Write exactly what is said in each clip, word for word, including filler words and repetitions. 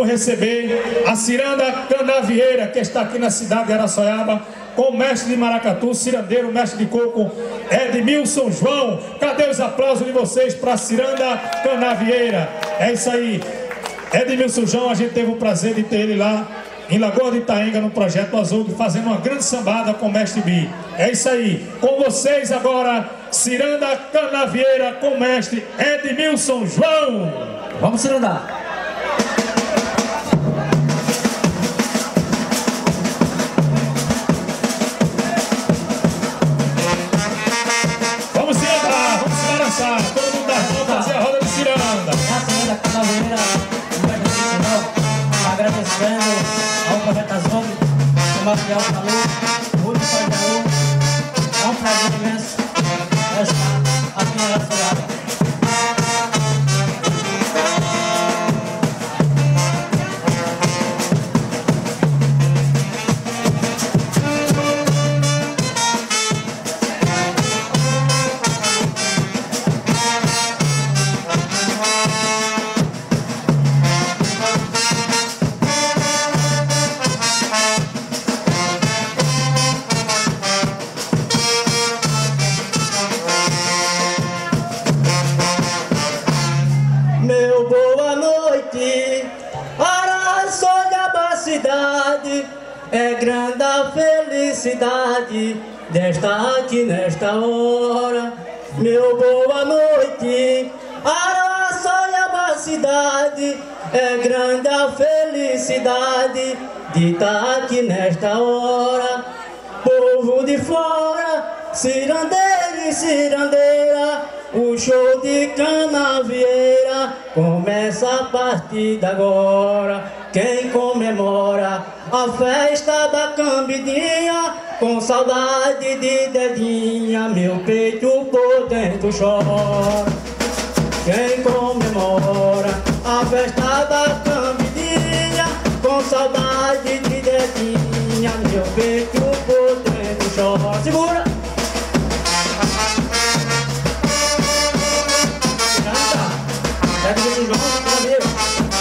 Vamos receber a ciranda Canavieira, que está aqui na cidade de Araçoiaba, com o mestre de maracatu, cirandeiro, mestre de coco, Edmilson João. Cadê os aplausos de vocês para a ciranda Canavieira? É isso aí. Edmilson João, a gente teve o prazer de ter ele lá em Lagoa de Itaenga, no Projeto Azul, fazendo uma grande sambada com o mestre Bi. É isso aí. Com vocês agora, ciranda Canavieira com o mestre Edmilson João. Vamos cirandar. Todo mundo das mãos, fazer a roda de ciranda. A ciranda Canavieira, agradecendo ao Projeto Azul, o Maciel falou, o Rúlio falou. É um prazer imenso estar aqui em Araçoiaba. É grande a felicidade de estar aqui nesta hora. Meu boa noite, Araçoiaba cidade. É grande a felicidade de estar aqui nesta hora. Povo de fora, cirandeiro e cirandeira, o show de Canavieira começa a partir de agora. Quem comemora a festa da Cambidinha, com saudade de dedinha, meu peito por dentro chora. Quem comemora a festa da Cambidinha, com saudade de dedinha, meu peito por dentro chora. Segura! Canta! É do João, Canavieira.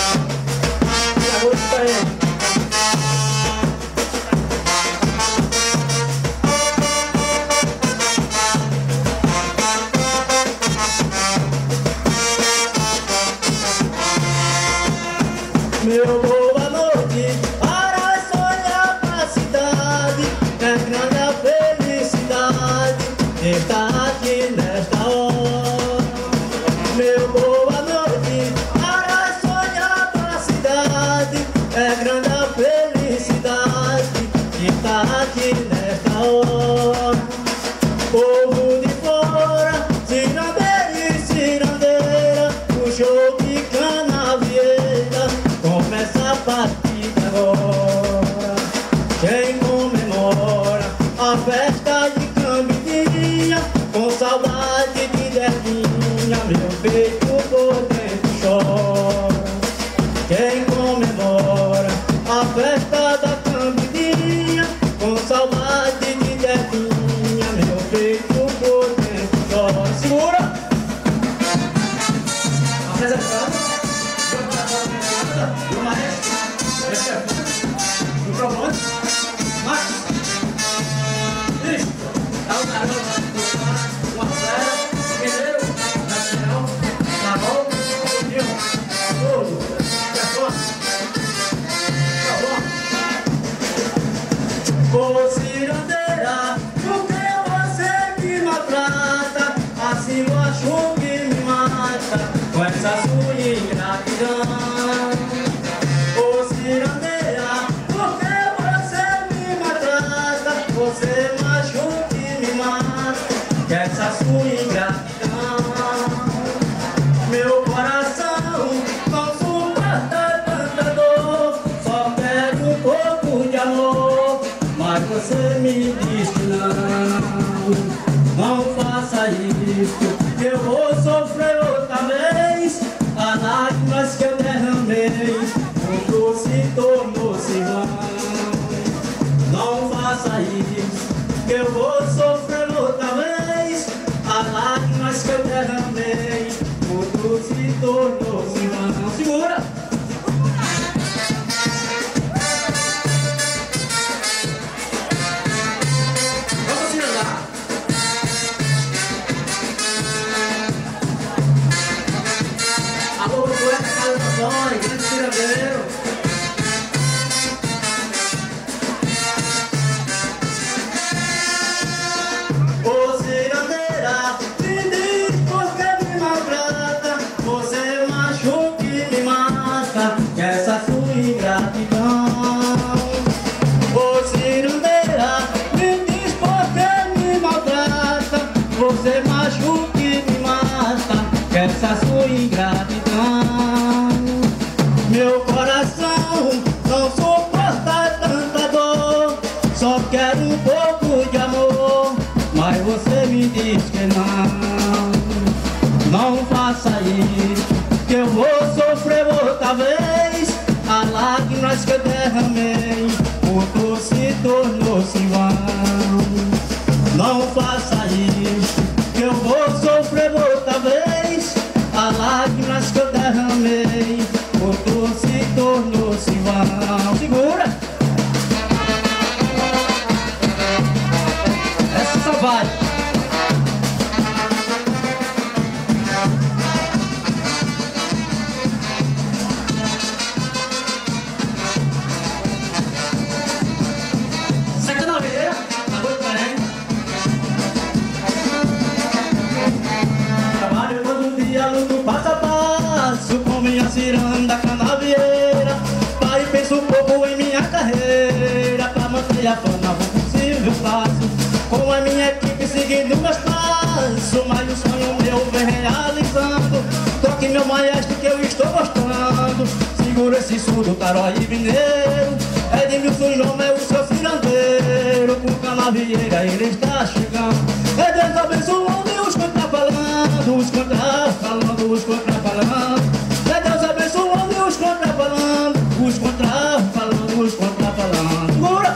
Meu boa noite, Araçoiaba cidade. É grande a felicidade de estar aqui nesta hora. Meu boa noite, Araçoiaba cidade. É grande a felicidade de estar aqui nesta hora. Povo de fora, cirandeiro e cirandeira, o show de Canavieira começa a partir de agora. Quem comemora a festa de Cambidinha, com saudade de dedinha, meu peito por dentro chora. Quem comemora a festa da Cambidinha, com saudade de dedinha, meu peito por dentro chora. Segura! Apresentando o maestro, o microfone, Marcos, Cristo, é o garoto, uma fera, guerreiro, nacional, na mão, Dilma, todo, ô cirandeira, por que você me maltrata? Assim eu acho que me mata com essa sua ingratidão. Ô cirandeira, por que você me maltrata? Você machuca e me mata com essa sua ingratidão. Meu coração não suporta tanta dor, só quero um pouco de amor, mas você me diz que não. Não faça isso, que eu vou sofrer outra vez. As lágrimas que eu derramei, tudo se tornou-se vão. Não faça isso, que eu vou sofrer outra vez. As lágrimas que eu derramei, tudo se tornou-se vão. Segura! nós, grande cirandeiro. Ô cirandeira, me diz por que me maltrata, você machuca e me mata, que essa sua ingratidão. Ô cirandeira, me diz por que me maltrata, você machuca e me mata, que essa sua ingratidão. Meu coração não suporta tanta dor, só quero um pouco de amor, mas você me diz que não. Não faça isso, que eu vou sofrer outra vez. As lágrimas que eu derramei, o dor se tornou-se vão. Não faça isso, que eu vou sofrer outra vez. As lágrimas que eu derramei, o dor se tornou-se vão. Segura! Essa só vai! Senta na veia, agora bem. Trabalho todo dia, luto passo a passo com minha ciranda canavieira. Pai, penso um pouco em minha carreira, pra manter a fama o possível faço, com a minha equipe seguindo meus passos, mas o sonho meu vem realizando. Toque meu maestro que eu estou gostando, segura esse surdo, tarói e mineiro. Edmilson João é o seu cirandeiro, com canavieira ele está chegando. É Deus abençoando e os contra falando, os contra falando, os contra falando. É Deus abençoando e os contra falando, os contra falando, os contra falando. Segura!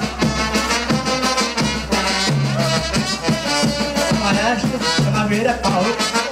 Maestro, canavieira é pau.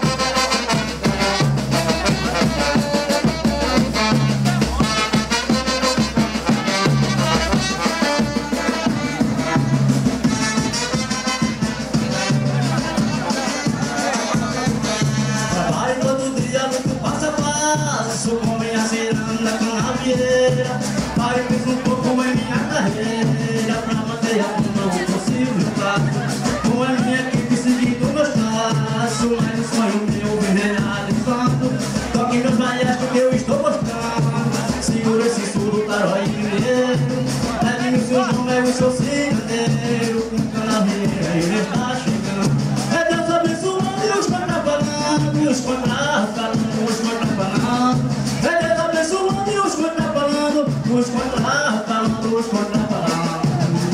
Trabalho todo dia, luto passo a passo, com minha ciranda canavieira. Pai, penso um pouco em minha carreira, pra manter a fama o possível faço, com a minha equipe seguindo meus passos, mas o sonho meu vem realizando. Toque meus maestros que eu estou gostando, segura esse surdo, tarói e mineiro. Edmilson João é o seu cirandeiro, com canavieira ele está chegando. É Deus abençoando e os contra falando, os contra falando, os contra falando. É Deus abençoando e os contra falando, os contra falando, os contra falando.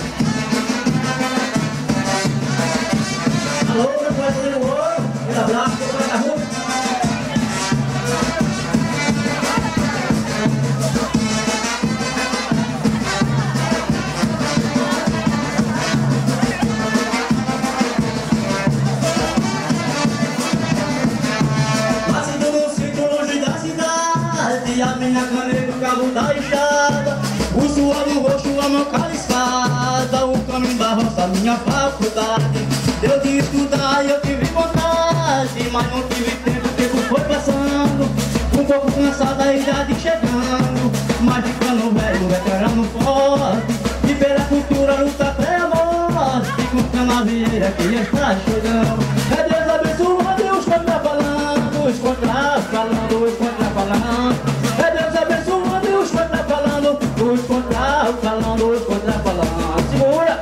Alô, meu pai do ouro, um abraço, meu pai da rua. Nascido no sítio longe da cidade, a minha caneta, o cabo da enxada, o suor no rosto, a mão caliçada, o caminho da roça, minha faculdade. Eu de estudar e eu tive vontade, mas não tive tempo, o tempo foi passando. Um pouco cansada, a idade chegando, mas ficando velho, veterano forte, e pela cultura luta até a morte, com canavieira que está chegando. É Deus abençoando e os contra falando, os contra falando, os contra falando. É Deus abençoando e os contra falando, os contra falando, os contra falando. Segura!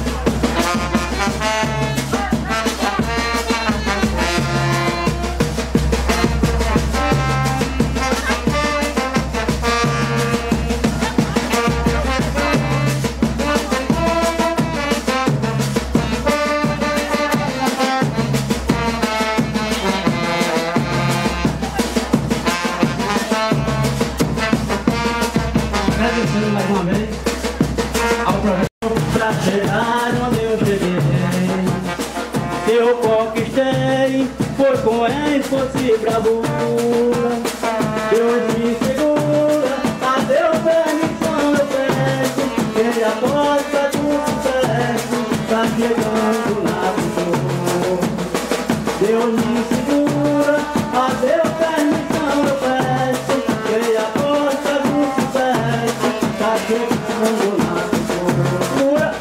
Agradecendo mais uma vez ao programa pra chegar onde eu cheguei. Eu conquistei, foi com ênfase e bravura. Deus me segura, a Deus permissão eu peço, que a porta do sucesso tá chegando na futura. Deus me segura, a Deus permissão eu peço, que a porta chegando na cintura.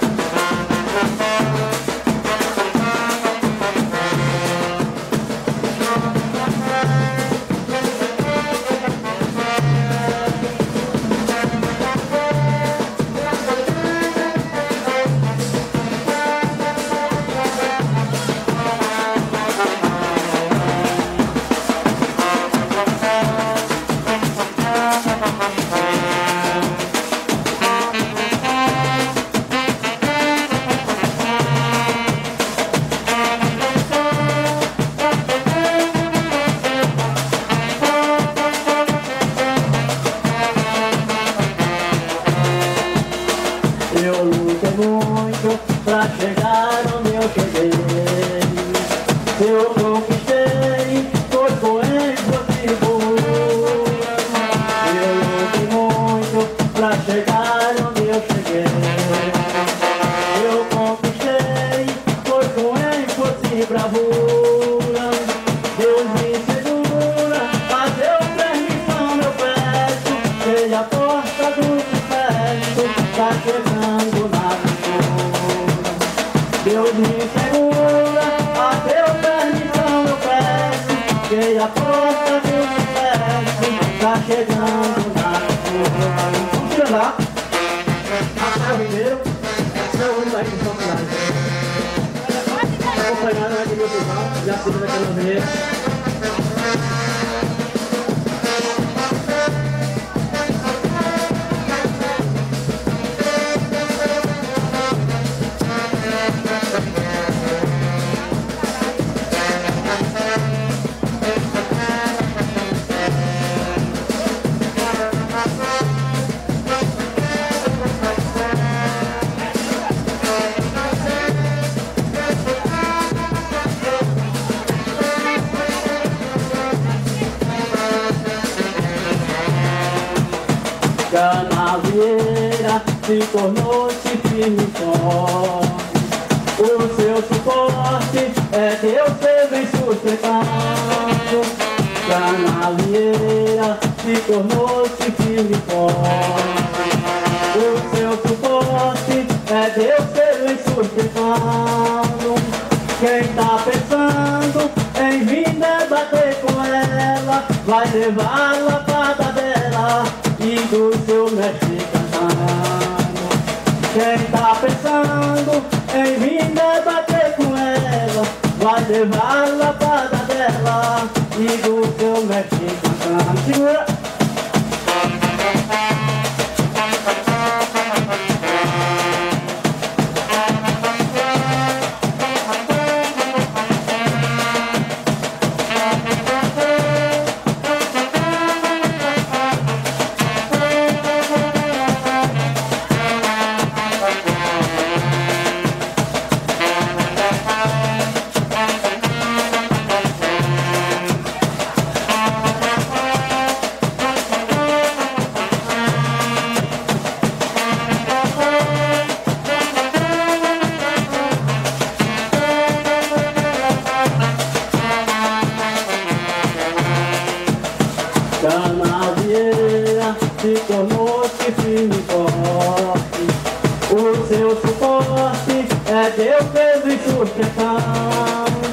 Eu lutei muito pra chegar onde eu cheguei. Eu conquistei, foi com impossível. Eu lutei muito pra chegar onde eu cheguei. Eu conquistei, foi com impossível bravura. Deus me segura, mas eu permissão eu peço. Seja a porta do sucesso, tá chegando na cintura. Deus me segura, a teu permissão eu peço. Que a porta do sucesso tá chegando na cintura. Vamos tirar lá. Rafael Ribeiro, São Rui da São Cidade. Acompanhado aqui do final, já se viu aqui no meio. Canavieira se tornou-se firme e forte. O seu suporte é Deus que vem sustentando. Canavieira se tornou-se firme e forte. O seu suporte é Deus que vem sustentando. Quem tá pensando em vir debater com ela, vai levar a lapada dela e do seu mestre cantando. Quem tá pensando em vir debater com ela, vai levar a lapada dela e do seu mestre cantando. Segura! Canavieira se tornou-se firme e forte. O seu suporte é Deus que vem sustentando.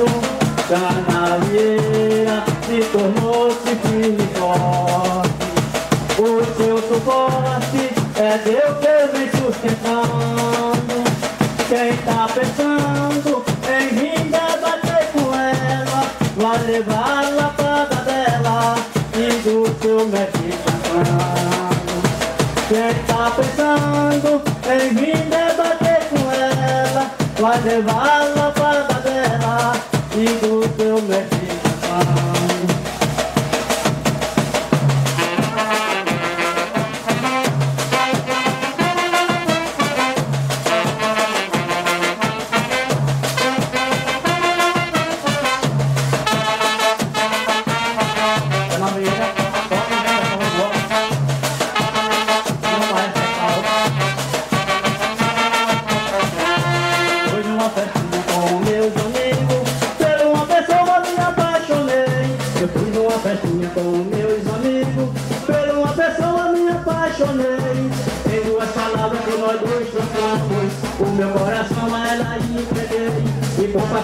Canavieira se tornou-se firme e forte. O seu suporte é Deus que vem sustentando. Quem tá pensando em vir debater com ela, vai levar a lapada dela e do seu mestre cantando. Quem tá pensando em vir debater com ela, vai levar a lapada dela e do seu mestre cantando. Com meus amigos, por uma pessoa me apaixonei.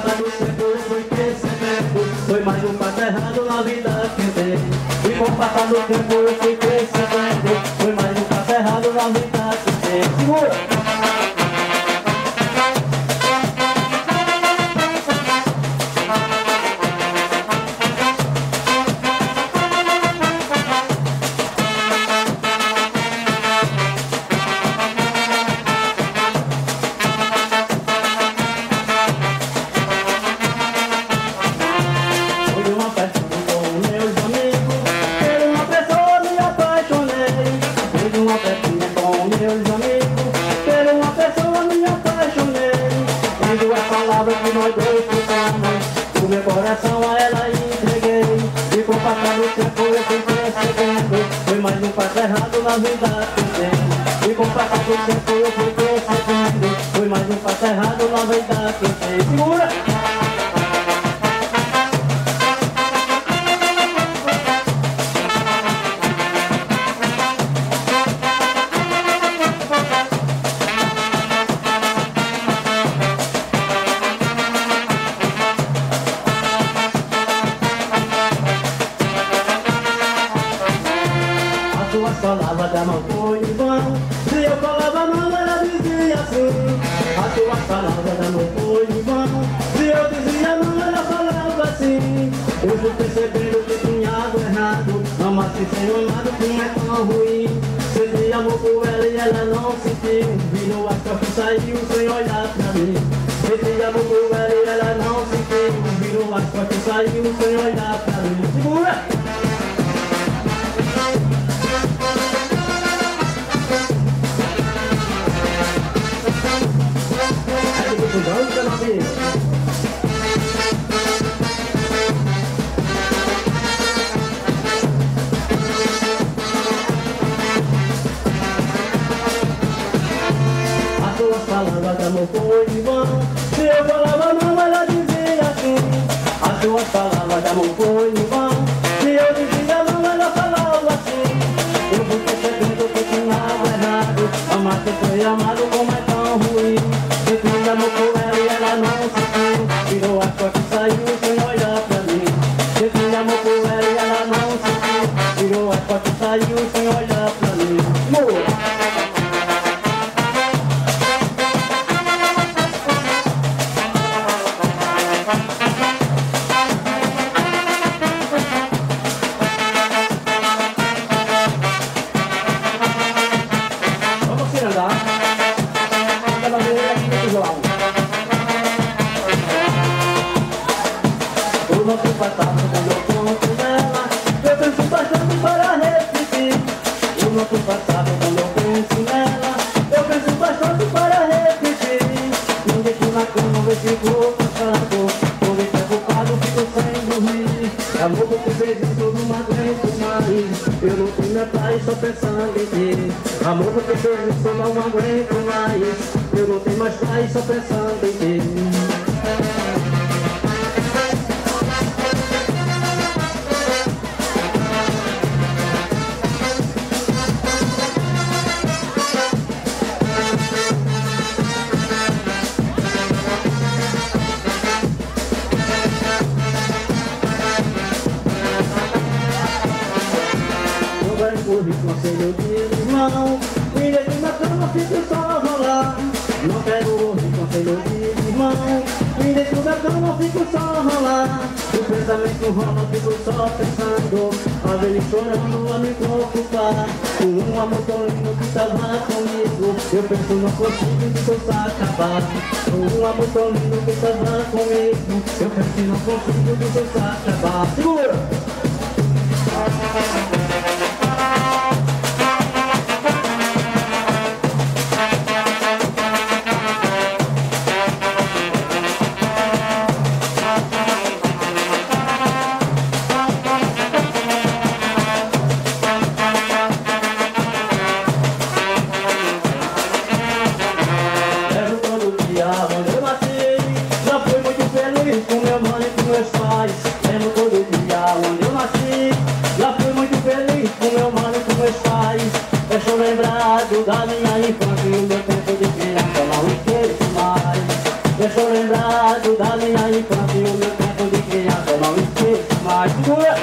passar do tempo eu fui percebendo, foi mais um passo errado na vida que dei. E com o passar do tempo eu fui percebendo, foi mais um passo errado na vida que dei. Segura! Que nós dois ficamos, o meu coração a ela entreguei. E com o passar do tempo eu fui percebendo, foi mais um passo errado na vida que dei. E com o passar do tempo eu fui percebendo, foi mais um passo errado na vida que dei. Segura! Falava da mão foi em vão, se eu falava a mão ela dizia assim. A tua palavra da mão foi em vão, se eu dizia não ela falava assim. Eu fui percebendo que tinha algo errado, amar-se sem amado que é tão ruim. Senti amor por ela e ela não sentiu, virou as costas e saiu sem olhar pra mim. Senti amor por ela e ela não sentiu, virou as costas e saiu sem olhar pra mim. Segura! A tua palavra de amor foi em vão, se eu falava não ela dizia assim. A tua palavra de amor foi em vão, se eu dizia não ela falava assim. Eu fui percebendo que tinha algo errado, amar que foi amado como é tão ruim. Senti amor por ela e ela não sentiu, virou a costas e saiu sem olhar pra mim. Senti amor por ela e ela não sentiu, virou a costas e saiu sem olhar pra mim. Moa! O nosso passado quando eu conto nela, eu penso bastante para repetir. O nosso passado quando eu penso nela, eu penso bastante para repetir. Não deixo na cama, eu fico cansado, tô bem preocupado, fico sem dormir. Amor, porque fez isso, eu não aguento mais, eu não tenho minha paz só pensando em ti. Amor, porque fez isso, eu não aguento mais, eu não tenho mais paz só pensando em ti. Conselho de irmão, me deixe na cama, fico só rolar. Não quero ouvir conselho de irmão, me deixe na cama, fico só rolar. O pensamento rola, fico só pensando, a ver ele chorando a me preocupar. Com um amor tão lindo que estava comigo, eu penso não consigo de forçar acabar. Com um amor tão lindo que estava comigo, eu penso não consigo de forçar acabar. Segura! Deixa lembrado da minha infância e o meu tempo de criança não esqueço mais. Deixa lembrado da minha infância. mais. Segura!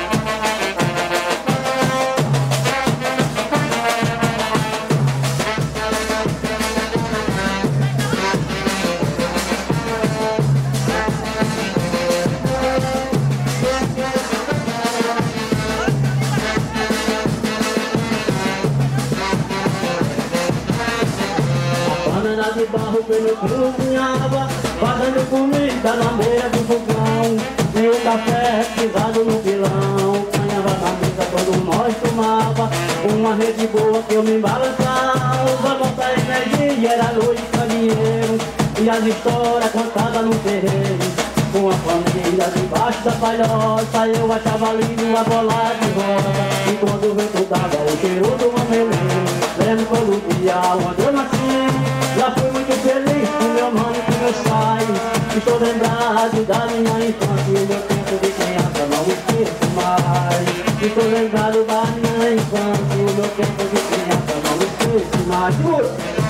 De barro pelo cozinhava, fazendo comida na beira do fogão. E o café pisado no pilão, canhava na mesa quando nós tomava. Uma rede boa que eu me balançava, nossa energia era noite caminheiro. E as histórias contadas no terreiro, com a família debaixo da palhoça. Eu achava lindo a bola de rosa, e quando o vento dava o cheiro do mameleiro. Lembro quando dia onde eu nasci, lá fui muito feliz com meu mano e com meus pais. Estou lembrado da minha infância e o meu tempo de criança não esqueço mais. Estou lembrado da minha infância e o meu tempo de criança não esqueço mais. Segura!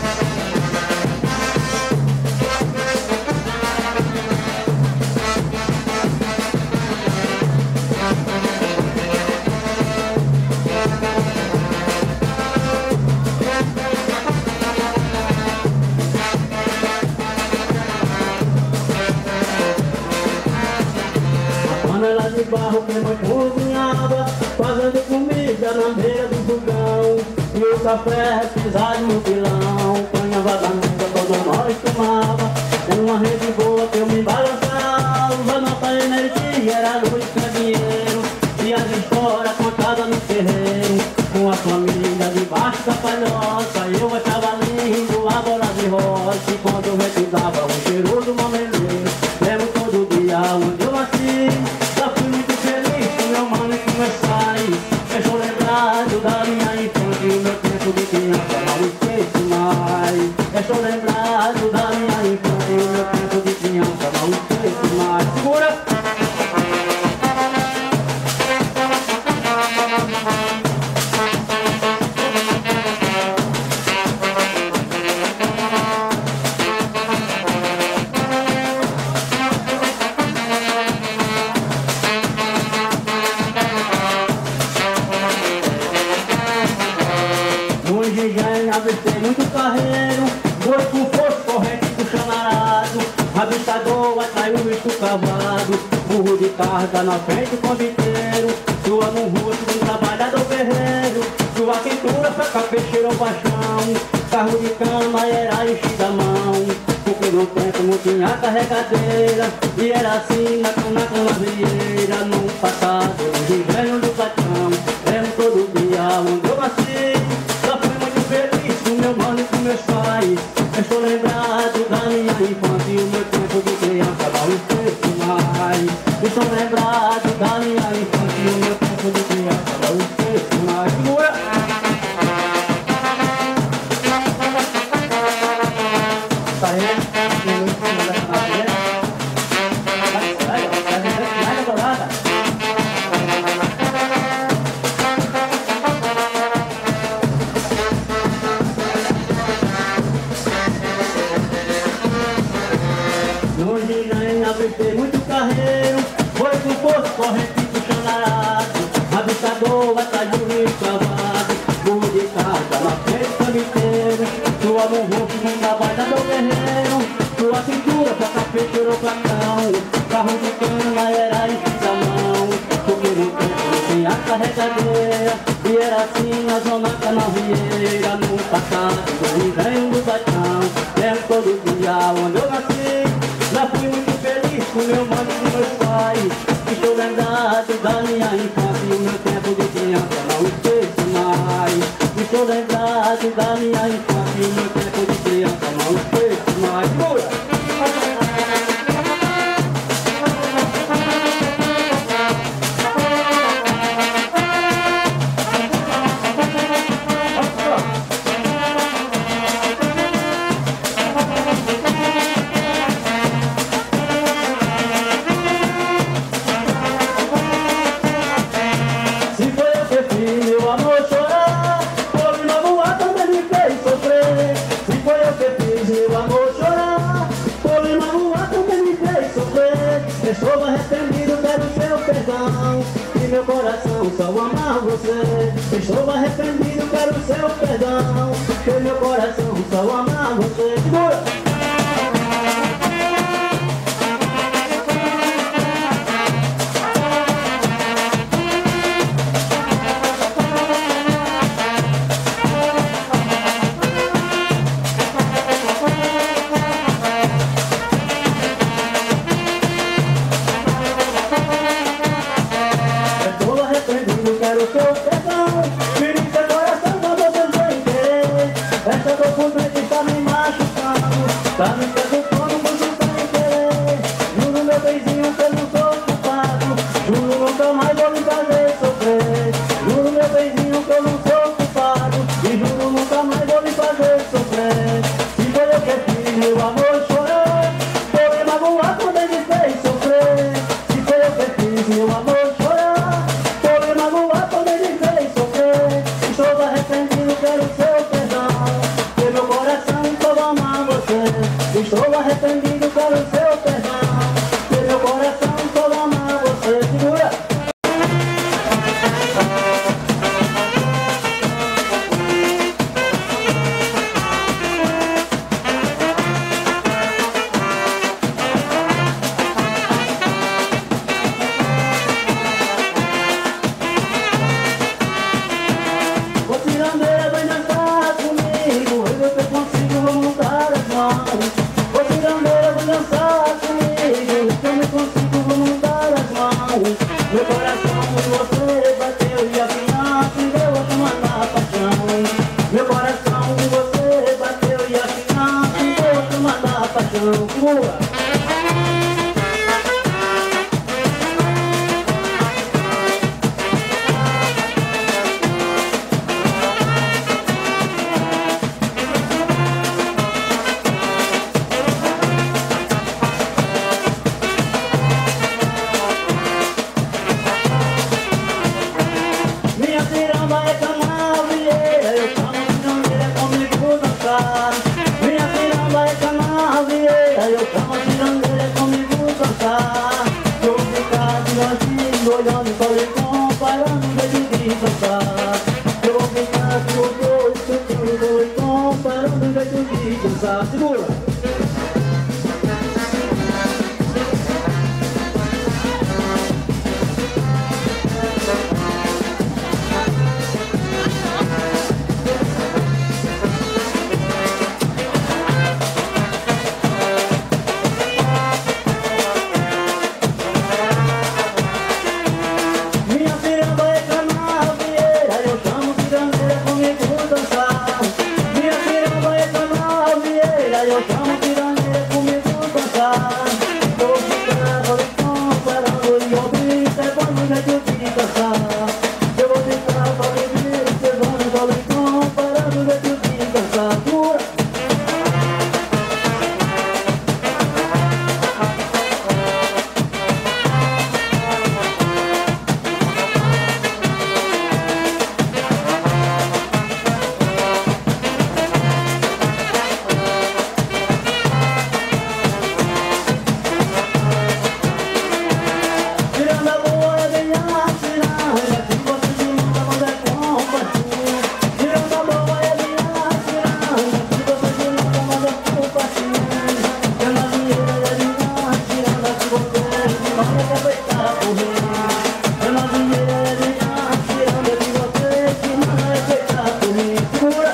De barro que nós cozinhava, fazendo comida na beira do fogão. E o café pisado no pilão, canhava da mesa quando nós tomava. Uma rede boa que eu me balançava, nossa energia era luz pra dinheiro. E as histórias contadas no terreiro, com a família debaixo da palhoça. Eu achava lindo a bola de rosa, e quando eu recusava o cheiro do mameleiro. Lembro todo dia onde eu nasci, estou lembrado da minha infância e o meu tempo de criança não esqueço mais. Estou lembrado da minha infância e o meu tempo de criança não esqueço mais. Segura! Avistei muito carreiro, dois com força corrente puxando arado. Avistador atraiu o bicho cavado, burro de carga na frente com viteiro. Sua no rosto de um trabalhador guerreiro, sua cintura foi capecheiro ou paixão. Carro de cama era enchido a mão, porque no tempo não tinha carregadeira. E era assim na cana com a vieira, num passado de velho do patrão. Lembro todo dia onde eu nasci, meu mano e com meus pais. Estou lembrado da minha infância e o meu tempo de criança não esqueço mais. Estou lembrado da minha infância e o meu tempo de criança não esqueço mais. Segura! Tá aí? Sai, sai da bolada. Avistei muito carreiro, foi com força corrente puxando arado. Avistador atrás do rio cavado, burro de carga na frente camiteiro. Sua mão rosto num trabalhador guerreiro, sua cintura pra capecheiro ou placão. Carro de cana era enchido a mão, porque no tempo não tinha carregadeira. E era assim na zona canavieira, no passado do inverno do Batão. Lembro todo dia onde eu nasci, lá fui muito feliz com meu mano e com meus pais. Estou lembrado da minha infância e o meu tempo de criança não esqueço mais. Estou lembrado da minha infância e o meu tempo de criança não esqueço mais. Segura! perdão. E meu coração só ama você. Estou arrependido, quero seu perdão. Que meu coração só ama você. Segura! Quero seu perdão, feri seu coração, mas você sem querer. Essa dor por dentro está me machucando, tá me preocupando, você sem querer. Juro meu benzinho que eu não sou culpado, juro nunca mais vou me fazer sofrer. Juro meu benzinho que eu não sou culpado, e juro nunca mais vou me fazer sofrer. Se foi eu que fiz meu amor chorar, tô me magoar quando ele fez sofrer. Se foi eu que fiz meu amor chorar, estou arrependido, quero seu perdão. Que meu coração só ama você. Estou arrependido, quero seu perdão. Que meu coração só ama você. Segura! Cirandeira, vem dançar comigo, eu ver se eu consigo, vou montar as mãos. Ô cirandeira, vem dançar comigo, se eu me consigo, vou montar as mãos. Meu coração por você bateu e afinal se deu a tomar na paixão. Meu coração por você bateu e afinal se deu a tomar na paixão. Segura! Minha ciranda é canavieira, eu chamo cirandeira comigo dançar. Minha ciranda é canavieira, eu chamo cirandeira comigo dançar. Eu vou ficar de longe, olhando e solidão, parando o jeito de dançar. Eu vou ficar de olho, escutando o solidão, parando o jeito de dançar. Segura! Minha ciranda é canavieira, eu chamo cirandeira comigo dançar. Minha ciranda é canavieira, eu chamo cirandeira comigo dançar. Vou ficar solitão, parando e observando o jeito de dançar. Eu vou ficar solitão, observando o solitão, parando o jeito de dançar. Pura! Ciranda boa é bem a ciranda, que você de nunca quando é compaixão. Ciranda boa é bem a ciranda, que você de nunca quando é compaixão. Ciranda vinheira é bem a ciranda, que você de nunca quer feitar por mim. Ciranda vinheira é bem a ciranda, que você de nunca quer feitar por mim. Segura!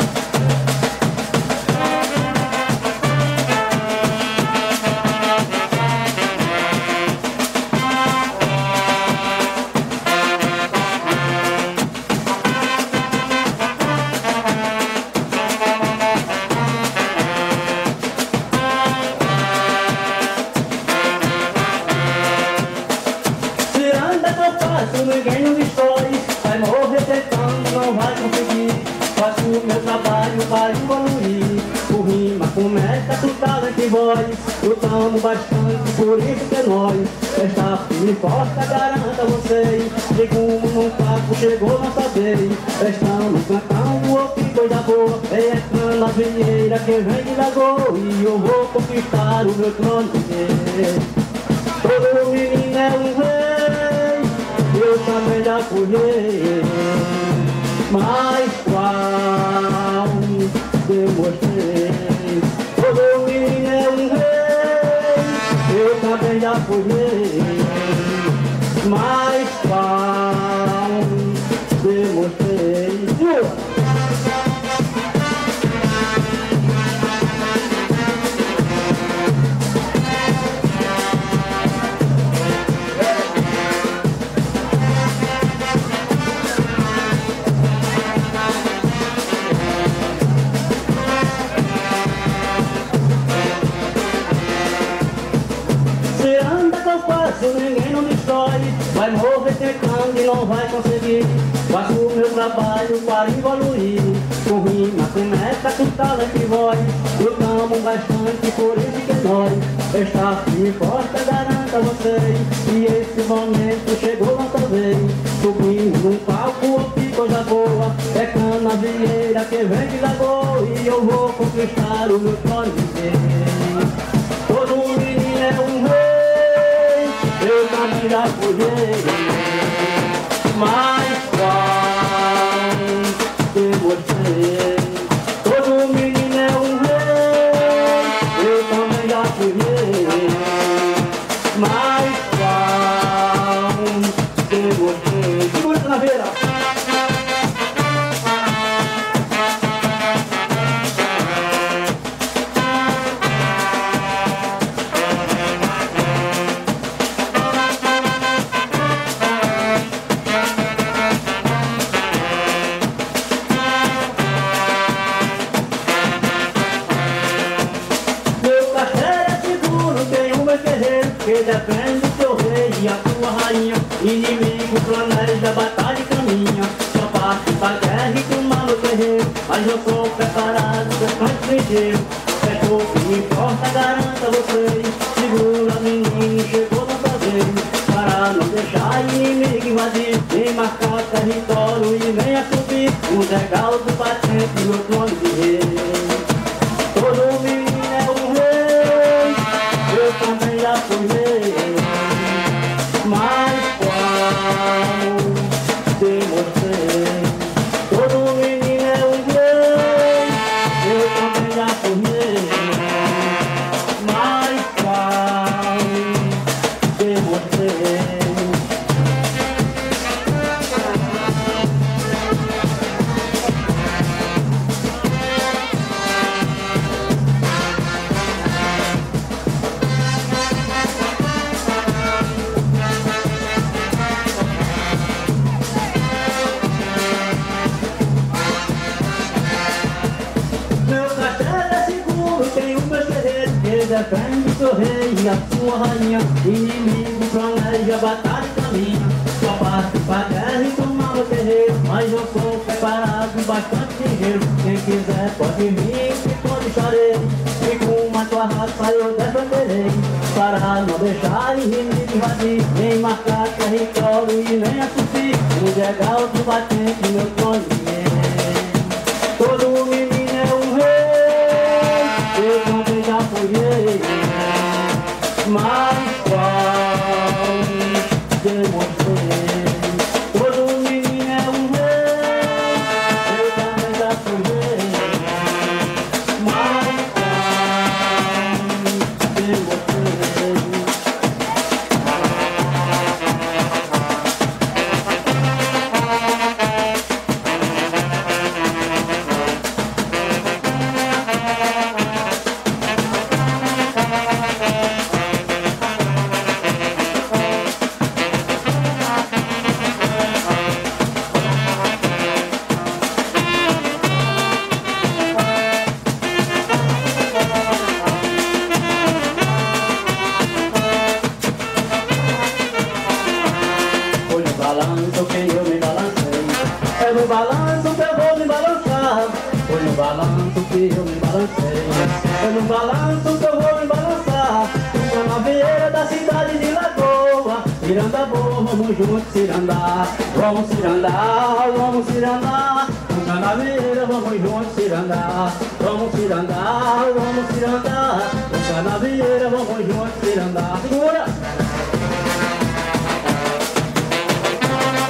Ciranda que eu faço, ninguém não destrói. Vai morrer tentando, não vai conseguir. Faço o meu trabalho para evoluir. O rima começa com talent voz. Lutamos bastante, por isso que nós está firme e forte, garanta vocês. De como num papo chegou nossa vez. Estamos cantando, oh que coisa boa. É a vinheira que vem de Lagoa. E eu vou conquistar o meu trono. Todo menino é um rei. também já fui, mas qual demonstrei. Todo menino é um rei, eu também já fui, mas qual demonstrei. Ninguém não destrói, vai morrer teclando e não vai conseguir. Faço o meu trabalho para evoluir, com rima, com meta, com talento e voz. Lutamos bastante, por isso que nós está firme e forte, garanto a vocês. E esse momento chegou outra vez, subindo num palco, que coisa boa. É Canavieira que vem de Lagoa, e eu vou conquistar o meu trono de vez. Todo menino é um rei, eu também já fui, mas qual demonstrei. Todo menino é um rei, eu também já fui, mas qual demonstrei. Segura essa naveira. Que defende o seu rei e a sua rainha. Inimigo planeja, batalha e caminha. Só parte pra guerra e tomar no terreiro. Mas eu sou preparado, bastante ligeiro. É pouco que me importa, garanto a vocês. Segura menino, chegou outra vez. Para não deixar inimigo invadir, nem marcar território e nem a subir o degrau do patente no trono de rei. Todo menino é um rei, eu também já fui rei, mas qual demonstrei. Todo menino é um rei, eu também já fui rei, mas qual demonstrei. Defende o seu rei e a sua rainha. Inimigo planeja, batalha e caminha. Só parte pra guerra e tomar o terreiro. Mas eu sou preparado, bastante ligeiro. Quem quiser pode vir, que pode estarei. E com a tua raça eu defenderei, para não deixar inimigo invadir, nem marcar território e nem assistir o degrau do batente, meu trono de rei. Todo menino é um rei, eu também já fui rei, mas qual demonstrei. Todo menino é um rei, eu também já fui rei, mas qual demonstrei. Balanço que eu me balancei, é no balanço que eu vou me balançar. Foi no balanço que eu me balancei, é no balanço que eu vou me balançar. Estou na beira da cidade de Lagoa, Ciranda boa, vamos juntos cirandar. Vamos cirandar, vamos cirandar. Na canaveira, vamos juntos cirandar. Vamos cirandar, vamos cirandar. Na canaveira, vamos juntos cirandar. Segura!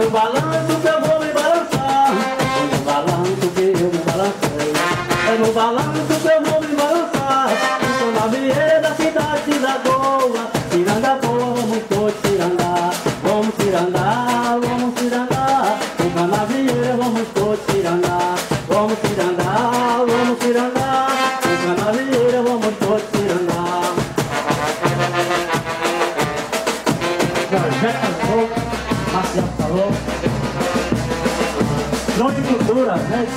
no balanço que eu vou me balançar. É no balanço que eu me balancei. É no balanço que eu vou me balançar. Estou na vieira da cidade de Lagoa. Ciranda boa, vamos todos cirandar. Vamos cirandar, vamos cirandar. No canavieira vamos todos cirandar. Vamos cirandar, vamos cirandar. No canavieira vamos todos cirandar. Já cantou, Marcial falou. Não de cultura, né?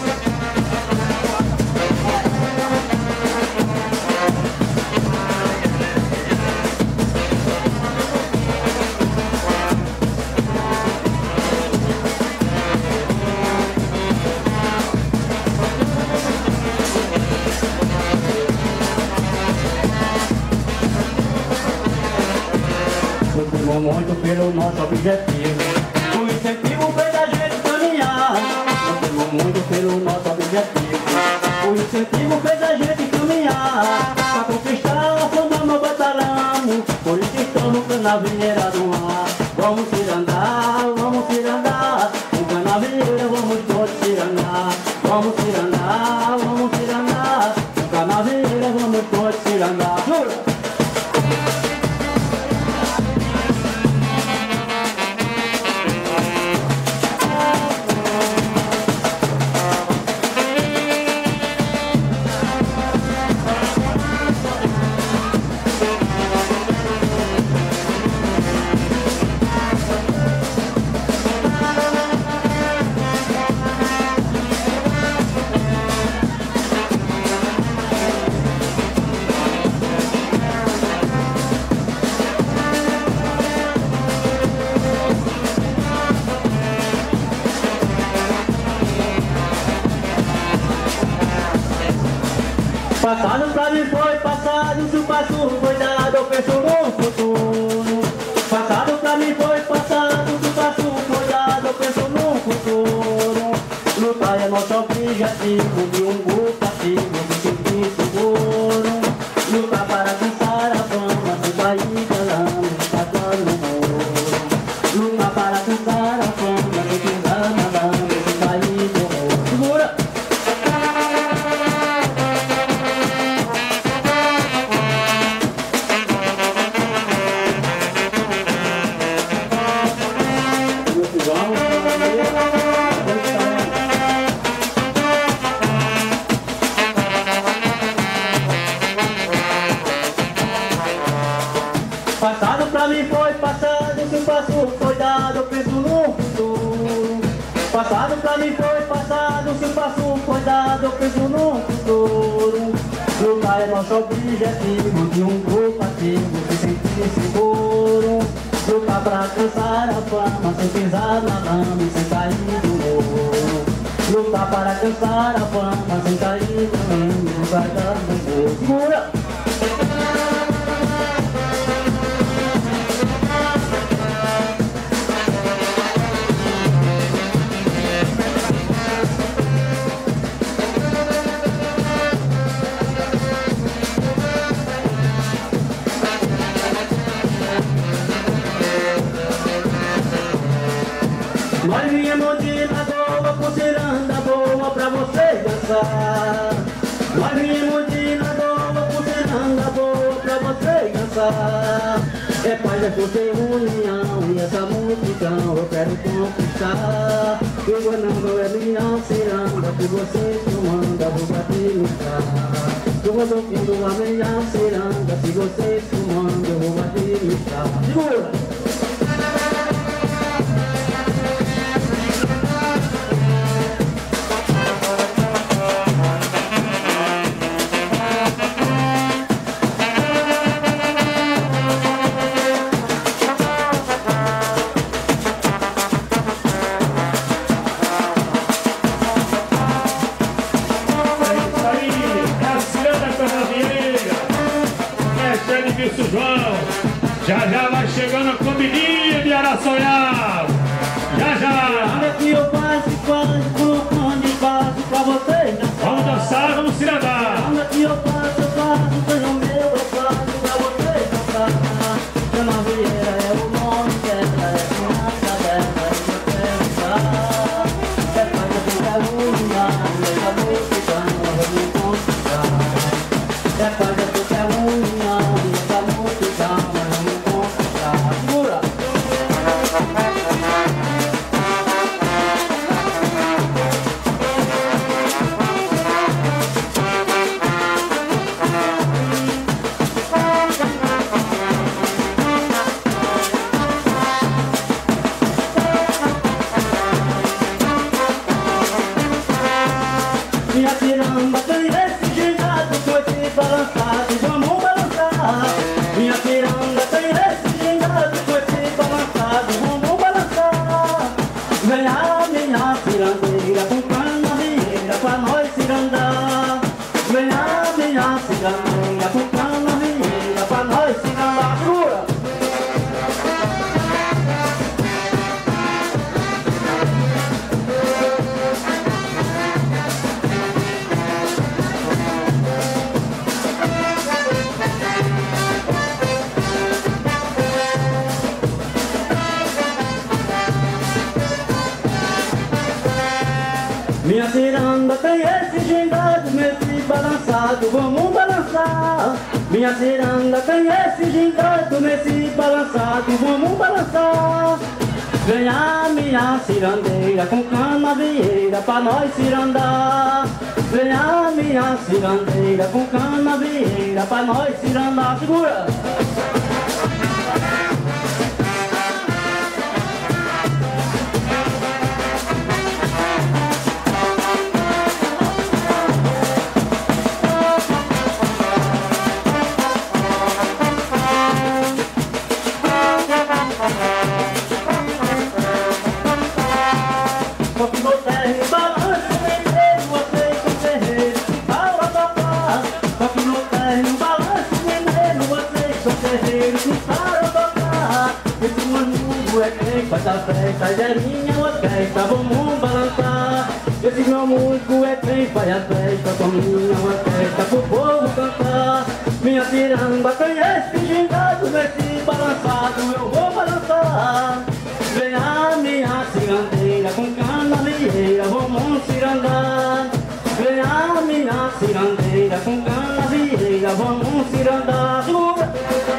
Lutamos muito pelo nosso objetivo. O incentivo fez a gente caminhar. Lutamos muito pelo nosso objetivo. O incentivo fez a gente caminhar. Pra conquistar a fama no batalhão. Por isso estamos com a canavieira do ar. Vamos cirandar, vamos cirandar. Com canavieira vamos todos cirandar. Vamos cirandar, vamos cirandar. Com canavieira vamos todos cirandar. Jura? Passado pra mim foi passado, se o passo foi dado, eu penso no futuro. Passado pra mim foi passado, se o passo foi dado, eu penso no futuro. Lutar é nosso objetivo, de um grupo ativo, de sentir seguro. Lutar para alcançar a fama, se sair calando, passando no muro. Lutar para alcançar a fama, se pisar nadando, se sair do muro. Segura! Passado pra mim foi passado, se o passo foi dado, eu penso no futuro. Passado pra mim foi passado, se o passo foi dado, eu penso no futuro. Lutar é nosso objetivo, de um grupo ativo, se sentir seguro. Lutar pra alcançar a fama, sem pisar na lama e sem cair do muro. Lutar para alcançar a fama, sem cair do lama e sem cair do muro. Segura! Nós viemos de Lagoa com ciranda boa pra você dançar. Nós viemos de Lagoa com ciranda boa pra você dançar. É paz, é força e união, e essa multidão eu quero conquistar. E o Guanambu é minha ciranda, que você comanda, vou administrar. Eu vou tocando a minha ciranda, se você comanda, eu vou administrar. Segura! João, já já vai chegando a comidinha de Araçoiaba. Já já. Anda que eu faço, faço, colocando de baixo pra você dançar. Vamos dançar, vamos se andar. Anda que eu faço, faço, foi o meu, eu faço pra você dançar. Canavieira é o nome dela, é criança dela, é Minha ciranda tem esse gingado, nesse balançado, vamos balançar. Minha ciranda tem esse gingado, nesse balançado, vamos balançar. Venha minha cirandeira com canavieira pra nós cirandar. Venha minha cirandeira com canavieira pra nós cirandar. Segura! Faz a festa, Zerinha, orquestra, vamos balançar. Esse meu músico é quem faz a festa, com minha orquestra pro povo cantar. Minha ciranda tem esse gingado, nesse balançado eu vou balançar. Venha minha cirandeira com canavieira, vamos cirandar. Venha minha cirandeira com canavieira, vamos cirandar. Segura!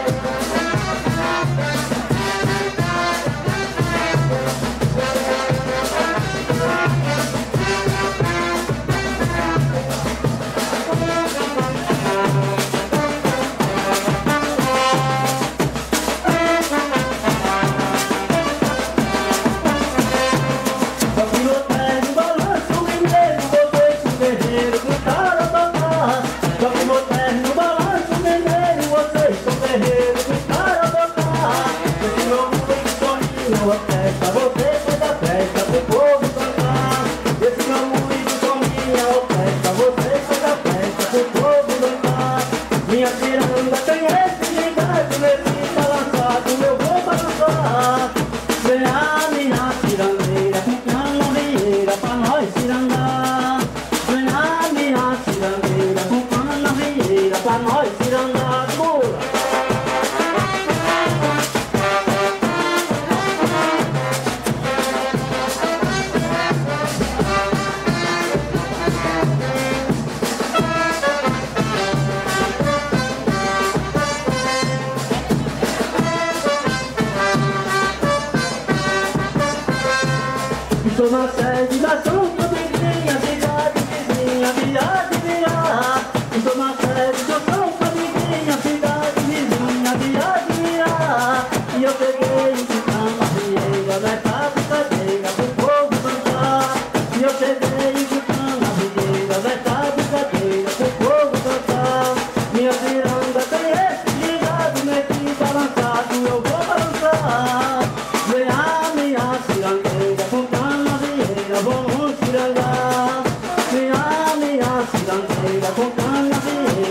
Estou na sede da Santa Vizinha, cidade vizinha, viagem virá. Estou na sede da Santa Vizinha, cidade vizinha, viagem virá. E eu peguei de canavieira nessa brincadeira pro povo cantar. E eu peguei de canavieira nessa brincadeira pro povo cantar. Minha ciranda tem esse gingado, nesse balançado eu vou balançar. Venha minha cirandeira com vamos cirandar. Minha, minha cirandeira com canavieira.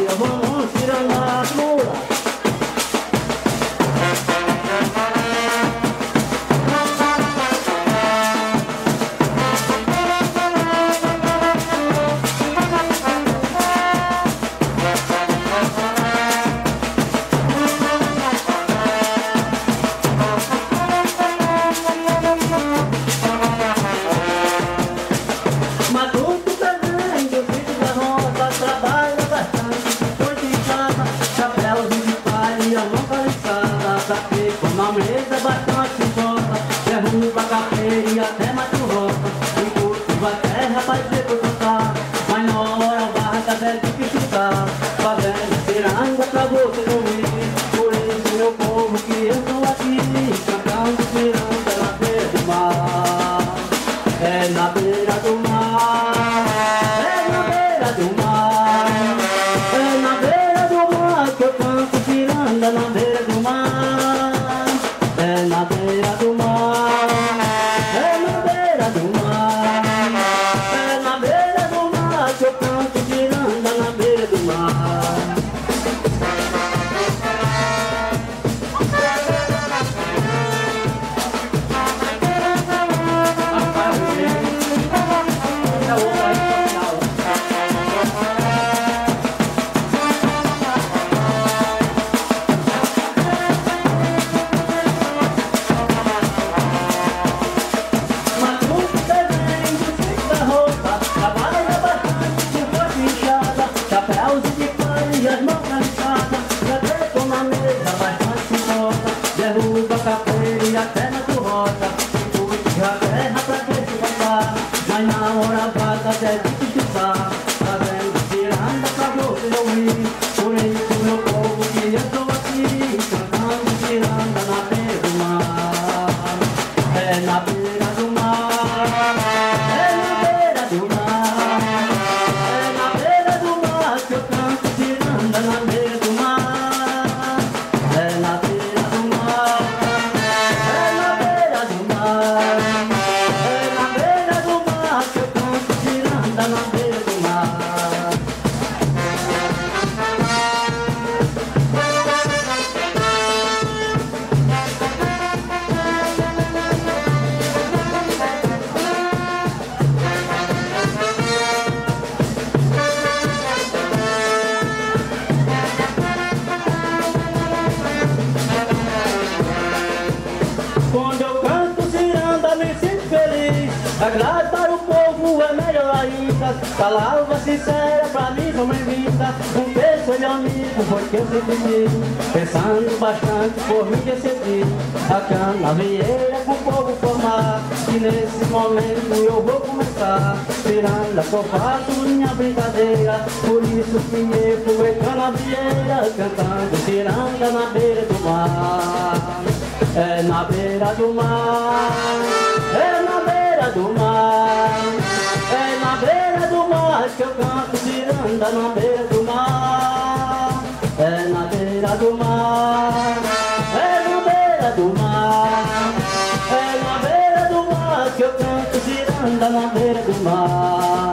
agradar o povo é melhor ainda. Palavra sincera pra mim são bem-vinda. Um beijo e amigo foi que eu sempre digo, pensando bastante por mim decidi a canavieira com o povo formar. E nesse momento eu vou começar tirando a que eu faço minha brincadeira. Por isso que eu fui canavieira cantando ciranda na beira do mar. É na beira do mar, é na beira do mar, é na beira do mar que eu canto ciranda na beira do mar. É na beira do mar, é na beira do mar, é na beira do mar que eu canto ciranda na beira do mar.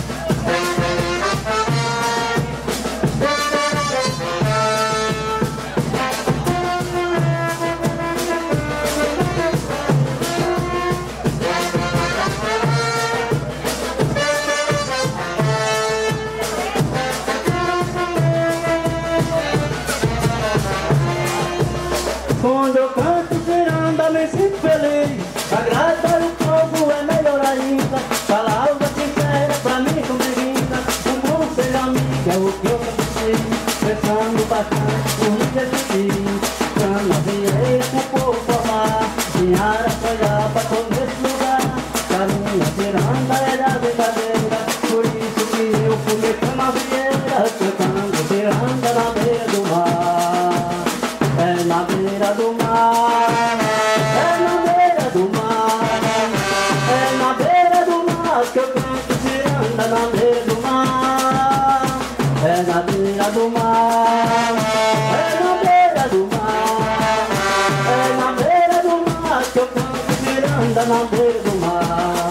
Quando eu canto ciranda me sinto feliz, agradar o povo é melhor ainda. Palavra sincera pra mim são bem-vinda. Um conselho amigo é o que eu preciso, pensando bastante por mim decidir. Canavieira com o povo formar, em Araçoiaba tô nesse lugar. Caminha ciranda é da brincadeira, por isso que eu fui canavieira cantando ciranda na beira do mar. É na beira do mar, é na beira do mar, é na beira do mar que eu canto ciranda na beira do mar. É na beira do mar, é na beira do mar, é na beira do mar que eu canto ciranda na beira do mar.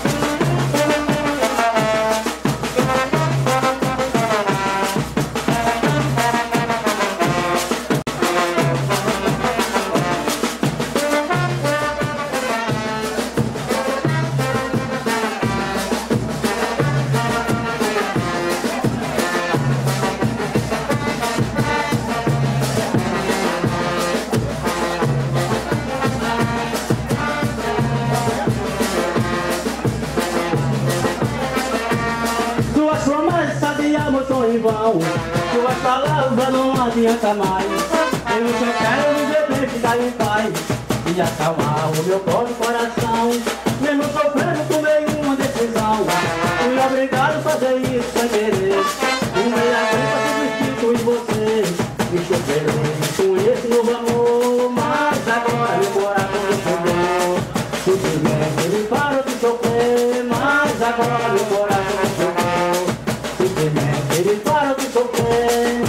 Suas promessas de amor são em vão, suas palavras não adianta mais. Eu só quero viver bem, ficar em paz e acalmar o meu pobre coração. Mesmo sofrendo com nenhuma decisão, fui obrigado a fazer isso sem querer. Uma aguenta substitui você, estou feliz com esse novo amor. Mas agora meu coração chegou, simplesmente ele parou de sofrer. Mas agora meu coração chegou, simplesmente ele parou de sofrer.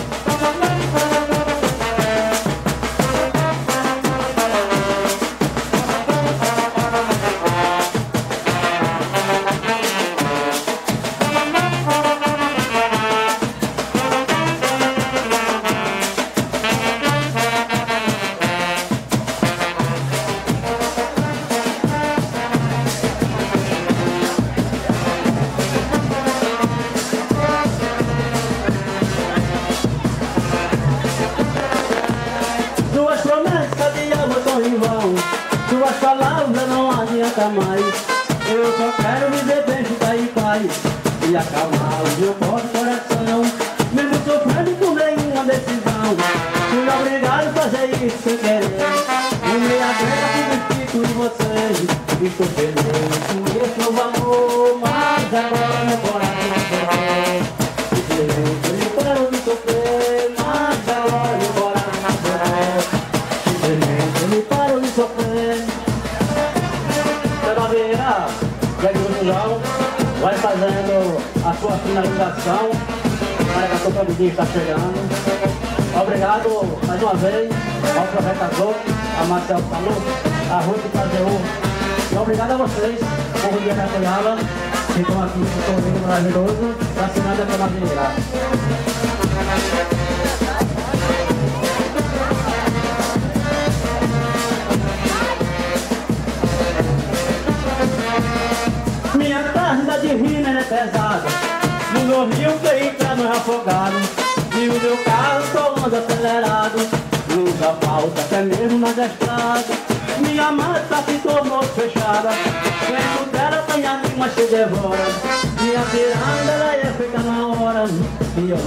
Suas promessas de amor são em vão, suas palavras não adianta mais. Eu só quero viver bem, ficar em paz e acalmar o meu pobre coração. Mesmo sofrendo por nenhuma decisão, fui obrigado a fazer isso sem querer. E me agrega que fico em você, estou feliz com esse novo amor. Mas agora meu coração chegou, simplesmente ele parou de sofrer. Mas agora meu coração chegou, ele parou de sofrer. Canavieira, João, vai fazendo a sua finalização. A marcação para o dia está chegando. Obrigado mais uma vez ao professor, a Marcelo Salud, a Ruth Cazeu. E obrigado a vocês, povo de Araçoiaba, que estão aqui no sorriso maravilhoso da cidade da Canavieira. Minha tarde de rima é pesada, no meu rio que entra no afogado, e o meu carro só anda acelerado, nunca falta até mesmo nas estradas. Minha mata se tornou fechada, dentro dela tem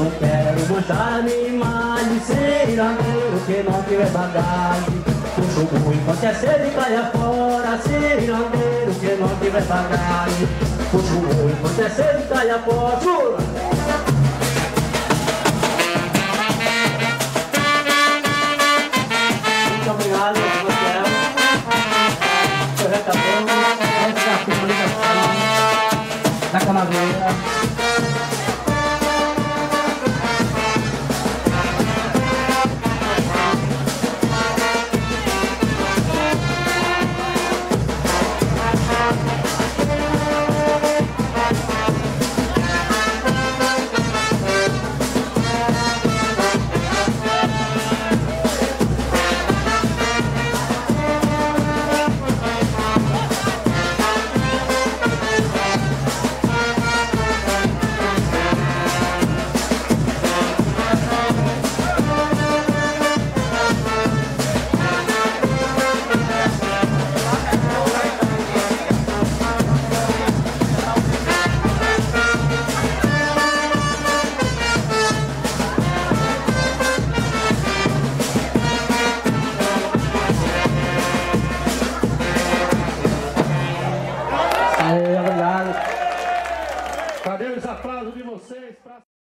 não quero manchar a minha imagem. Cirandeiro que não tiver bagagem, puxa o boi enquanto é cedo e caia fora. Cirandeiro que não tiver bagagem, puxa o boi enquanto é cedo e caia fora. Pula! Muito obrigado, Rafael. Seu recadão, essa é a finalização da Canaveira. Cadê os aplausos de vocês? Pra...